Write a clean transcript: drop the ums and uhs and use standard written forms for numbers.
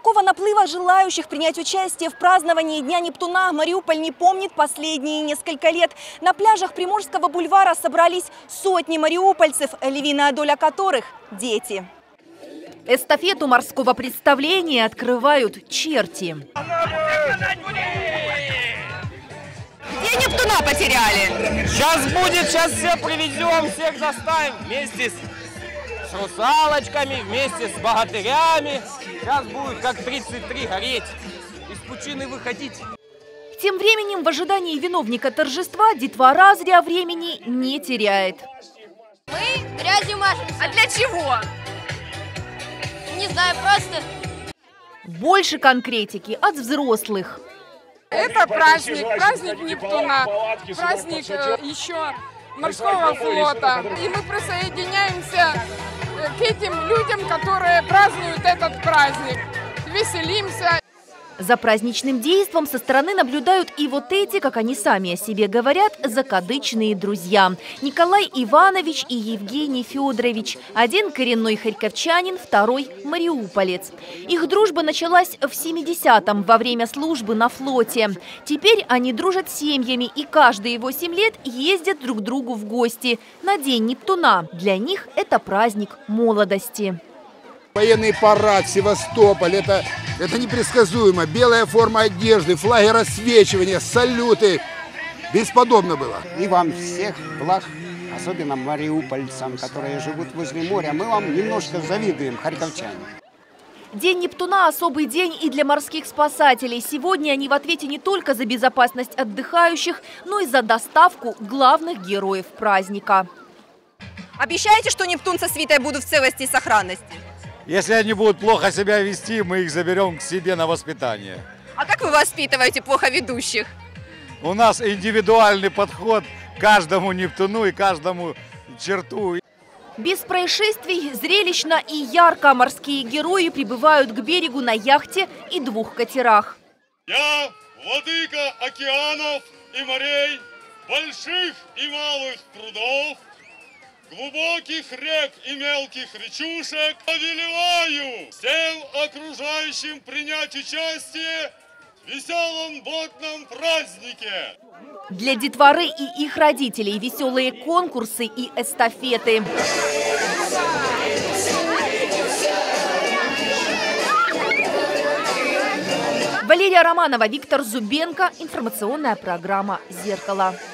Такого наплыва желающих принять участие в праздновании Дня Нептуна Мариуполь не помнит последние несколько лет. На пляжах Приморского бульвара собрались сотни мариупольцев, львиная доля которых – дети. Эстафету морского представления открывают черти. Где Нептуна потеряли? Сейчас будет, сейчас все привезем, всех заставим вместе с русалочками, вместе с богатырями. Сейчас будет как 33 гореть, из пучины выходить. Тем временем в ожидании виновника торжества детвора зря времени не теряет. Мы грязью мажемся. А для чего? Не знаю, просто. Больше конкретики от взрослых. Это праздник Нептуна, праздник еще морского флота. И мы присоединяемся к этим людям, которые празднуют этот праздник. Веселимся. За праздничным действом со стороны наблюдают и вот эти, как они сами о себе говорят, закадычные друзья. Николай Иванович и Евгений Федорович. Один коренной харьковчанин, второй мариуполец. Их дружба началась в 70-м во время службы на флоте. Теперь они дружат с семьями и каждые 8 лет ездят друг к другу в гости на День Нептуна. Для них это праздник молодости. Военный парад, Севастополь, это непредсказуемо. Белая форма одежды, флаги рассвечивания, салюты. Бесподобно было. И вам всех благ, особенно мариупольцам, которые живут возле моря. Мы вам немножко завидуем, харьковчане. День Нептуна – особый день и для морских спасателей. Сегодня они в ответе не только за безопасность отдыхающих, но и за доставку главных героев праздника. Обещаете, что Нептун со свитой будут в целости и сохранности? Если они будут плохо себя вести, мы их заберем к себе на воспитание. А как вы воспитываете плохо ведущих? У нас индивидуальный подход к каждому Нептуну и каждому черту. Без происшествий, зрелищно и ярко морские герои прибывают к берегу на яхте и 2 катерах. Я владыка океанов и морей, больших и малых прудов, глубоких рек и мелких речушек, повелеваю всем окружающим принять участие в веселом водном празднике. Для детворы и их родителей веселые конкурсы и эстафеты. Валерия Романова, Виктор Зубенко. Информационная программа «Зеркало».